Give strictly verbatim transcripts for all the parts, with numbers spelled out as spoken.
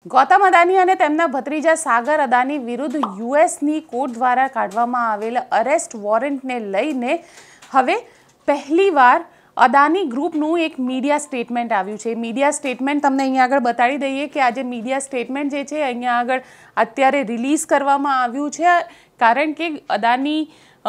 ગૌતમ અદાણી અને તેમના ભત્રીજા સાગર અદાણી વિરુદ્ધ યુએસની કોર્ટ દ્વારા કાઢવામાં આવેલા અરેસ્ટ વોરંટને લઈને હવે પહેલીવાર અદાણી ગ્રુપનું એક મીડિયા સ્ટેટમેન્ટ આવ્યું છે. મીડિયા સ્ટેટમેન્ટ તમને અહીંયા આગળ બતાવી દઈએ કે આજે મીડિયા સ્ટેટમેન્ટ જે છે અહીંયા આગળ અત્યારે રિલીઝ કરવામાં આવ્યું છે, કારણ કે અદાણી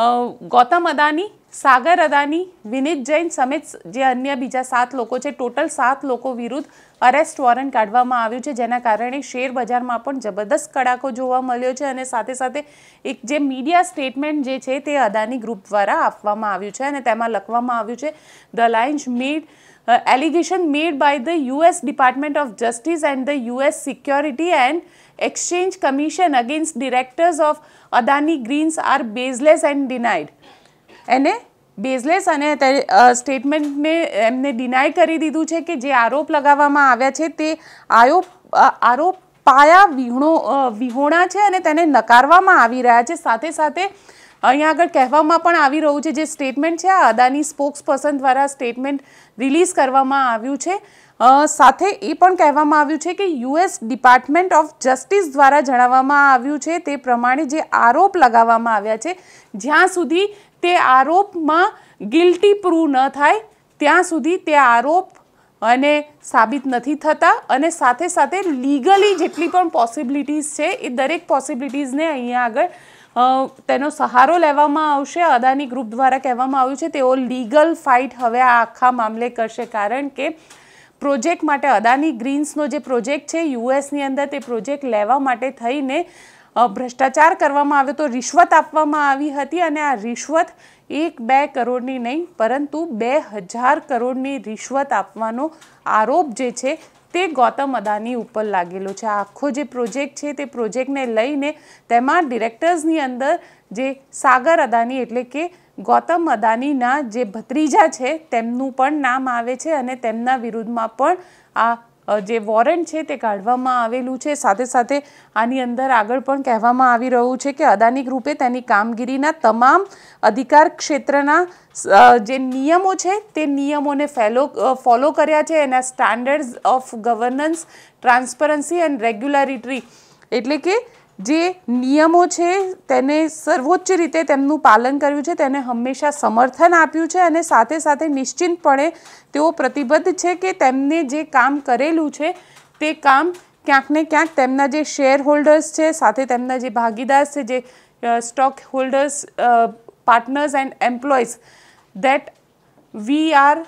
ગૌતમ અદાણી, સાગર અદાણી, વિનીત જૈન સમેત જે અન્ય બીજા સાત લોકો છે, ટોટલ સાત લોકો વિરુદ્ધ અરેસ્ટ વોરંટ કાઢવામાં આવ્યું છે, જેના કારણે શેર બજારમાં પણ જબરદસ્ત કડાકો જોવા મળ્યો છે. અને સાથે સાથે એક જે મીડિયા સ્ટેટમેન્ટ જે છે તે અદાણી ગ્રુપ દ્વારા આપવામાં આવ્યું છે અને તેમાં લખવામાં આવ્યું છે, the lines made allegation made by the U S Department of Justice and the U S Security and Exchange Commission against directors of Adani Greens are baseless and denied. એને બેઝલેસ અને સ્ટેટમેન્ટને એમને ડિનાય કરી દીધું છે કે જે આરોપ લગાવવામાં આવ્યા છે તે આરોપ આરોપ પાયા વિહોણો વિહોણા છે અને તેને નકારવામાં આવી રહ્યા છે. સાથે સાથે અહીંયા આગળ કહેવામાં પણ આવી રહ્યું છે, જે સ્ટેટમેન્ટ છે આ અદાણી સ્પોક્સ પર્સન દ્વારા સ્ટેટમેન્ટ રિલીઝ કરવામાં આવ્યું છે. સાથે એ પણ કહેવામાં આવ્યું છે કે યુએસ ડિપાર્ટમેન્ટ ઓફ જસ્ટિસ દ્વારા જણાવવામાં આવ્યું છે તે પ્રમાણે જે આરોપ લગાવવામાં આવ્યા છે, જ્યાં સુધી તે આરોપમાં ગિલ્ટી પ્રૂવ ન થાય ત્યાં સુધી તે આરોપ અને સાબિત નથી થતા. અને સાથે સાથે લીગલી જેટલી પણ પોસિબિલિટીઝ છે એ દરેક પોસિબિલિટીઝને અહીંયા આગળ તેનો સહારો લેવામાં આવશે. અદાણી ગ્રુપ દ્વારા કહેવામાં આવ્યું છે તેઓ લીગલ ફાઇટ હવે આ આખા મામલે કરશે, કારણ કે પ્રોજેક્ટ માટે અદાણી ગ્રીન્સનો જે પ્રોજેક્ટ છે યુએસની અંદર, તે પ્રોજેક્ટ લેવા માટે થઈને ભ્રષ્ટાચાર કરવામાં આવ્યો તો, રિશ્વત આપવામાં આવી હતી અને આ રિશ્વત એક બે કરોડની નહીં પરંતુ બે હજાર કરોડની રિશ્વત આપવાનો આરોપ જે છે તે ગૌતમ અદાણી ઉપર લાગેલો છે. આખો જે પ્રોજેક્ટ છે તે પ્રોજેક્ટને લઈને તેમાં ડિરેક્ટર્સની અંદર જે સાગર અદાણી એટલે કે ગૌતમ અદાણીના જે ભત્રીજા છે તેમનું પણ નામ આવે છે અને તેમના વિરુદ્ધમાં પણ આ જે વોરંટ છે તે કાઢવામાં આવેલું છે. સાથે સાથે આની અંદર આગળ પણ કહેવામાં આવી રહ્યું છે કે અદાણી ગ્રુપે તેની કામગીરીના તમામ અધિકાર ક્ષેત્રના જે નિયમો છે તે નિયમોને ફેલો ફોલો કર્યા છે. એના standards of governance, transparency and regularity એટલે કે જે નિયમો છે તેને સર્વોચ્ચ રીતે તેમનું પાલન કર્યું છે, તેને હંમેશા સમર્થન આપ્યું છે અને સાથે સાથે નિશ્ચિતપણે તેઓ પ્રતિબદ્ધ છે કે તેમને જે કામ કરેલું છે તે કામ ક્યાંક ને ક્યાંક તેમના જે શેર હોલ્ડર્સ છે, સાથે તેમના જે ભાગીદાર છે, જે stock holders, partners and employees, that we are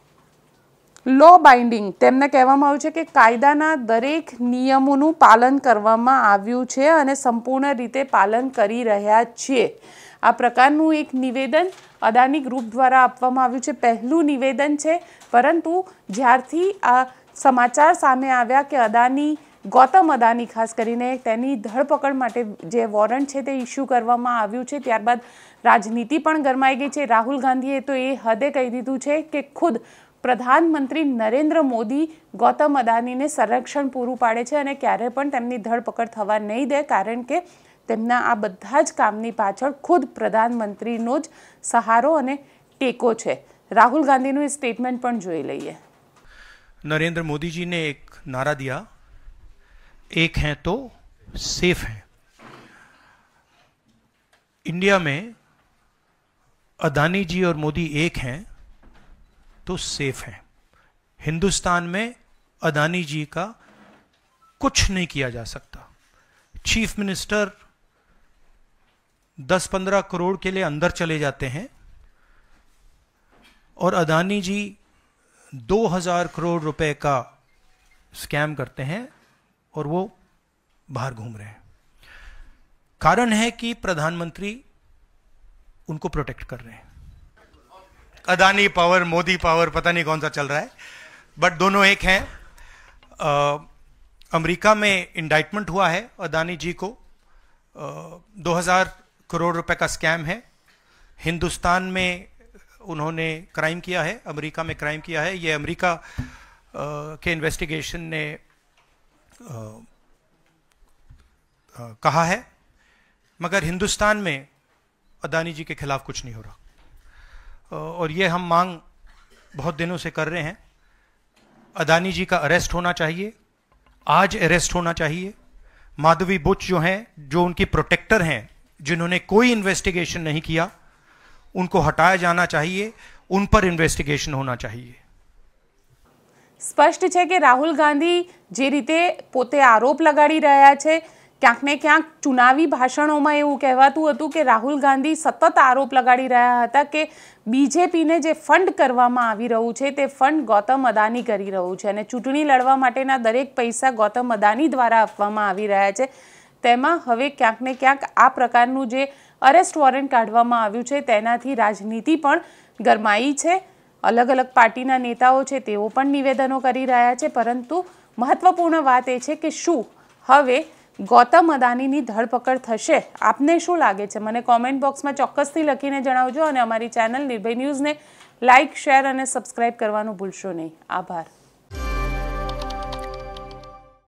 law binding, તેમને કહેવામાં આવ્યું છે કે કાયદાના દરેક નિયમોનું પાલન કરવામાં આવ્યું છે અને સંપૂર્ણ રીતે પાલન કરી રહ્યા છીએ. આ પ્રકારનું એક નિવેદન અદાણી ગ્રુપ દ્વારા આપવામાં આવ્યું છે. પહેલું નિવેદન છે, પરંતુ જ્યારથી આ સમાચાર સામે આવ્યા કે અદાણી ગૌતમ અદાણી ખાસ કરીને તેની ધરપકડ માટે જે વોરંટ છે તે ઇસ્યુ કરવામાં આવ્યું છે, ત્યારબાદ રાજનીતિ પણ ગરમાઈ ગઈ છે. રાહુલ ગાંધીએ તો એ હદે કહી દીધું છે કે ખુદ પ્રધાનમંત્રી નરેન્દ્ર મોદી ગૌતમ અદાણીને સંરક્ષણ પૂરું પાડે છે અને ક્યારેય પણ તેમની ધરપકડ થવા નહીં દે, કારણ કે તેમના આ બધા જ કામની પાછળ ખુદ પ્રધાનમંત્રીનો જ સહારો અને ટેકો છે. રાહુલ ગાંધીનું એ સ્ટેટમેન્ટ પણ જોઈ લઈએ. नरेंद्र मोदी जी ने एक नारा दिया, एक हैं तो सेफ हैं. इंडिया में अदानी जी और मोदी एक हैं तो सेफ हैं. हिंदुस्तान में अदानी जी का कुछ नहीं किया जा सकता. चीफ मिनिस्टर दस पंद्रह करोड़ के लिए अंदर चले जाते हैं और अदानी जी दो हजार करोड़ रुपए का स्कैम करते हैं और वो बाहर घूम रहे हैं. कारण है कि प्रधानमंत्री उनको प्रोटेक्ट कर रहे हैं. अदानी पावर, मोदी पावर, पता नहीं कौन सा चल रहा है, बट दोनों एक हैं. अमेरिका में इंडाइटमेंट हुआ है अदानी जी को. दो हजार करोड़ रुपए का स्कैम है. हिंदुस्तान में उन्होंने क्राइम किया है, अमेरिका में क्राइम किया है. ये अमेरिका आ, के इन्वेस्टिगेशन ने आ, आ, कहा है, मगर हिंदुस्तान में अदानी जी के खिलाफ कुछ नहीं हो रहा. और ये हम मांग बहुत दिनों से कर रहे हैं. अदानी जी का अरेस्ट होना चाहिए. आज अरेस्ट होना चाहिए। माधवी बुच जो हैं, जो उनकी प्रोटेक्टर हैं, जिन्होंने कोई इन्वेस्टिगेशन नहीं किया, उनको हटाया जाना चाहिए, उन पर इन्वेस्टिगेशन होना चाहिए। સ્પષ્ટ છે કે રાહુલ ગાંધી જે રીતે પોતે આરોપ લગાડી રહ્યા છે, ક્યાંક ને ક્યાંક ચુનાવી ભાષણોમાં એવું કહેવાતું હતું કે રાહુલ ગાંધી સતત આરોપ લગાડી રહ્યા હતા કે બીજેપીને જે ફંડ કરવામાં આવી રહ્યું છે તે ફંડ ગૌતમ અદાની કરી રહ્યું છે અને ચૂંટણી લડવા માટેના દરેક પૈસા ગૌતમ અદાની દ્વારા આપવામાં આવી રહ્યા છે। તેમાં હવે ક્યાંક ને ક્યાંક આ પ્રકારનું જે અરેસ્ટ વોરંટ કાઢવામાં આવ્યું છે તેનાથી રાજનીતિ પણ ગરમાઈ છે। अलग अलग पार्टीना नेताओं छे तेओ पण निवेदनों करी रह्या छे, परंतु महत्वपूर्ण बात ए छे के शुं हवे गौतम अदानीनी धरपकड़ थशे? आपने शुं लागे छे? मने कॉमेंट बॉक्समां चोक्कसथी लखीने जणावजो अने अमारी चेनल निर्भय न्यूज़ने लाइक, शेर अने सब्सक्राइब करवानुं भूलशो नहीं। आभार।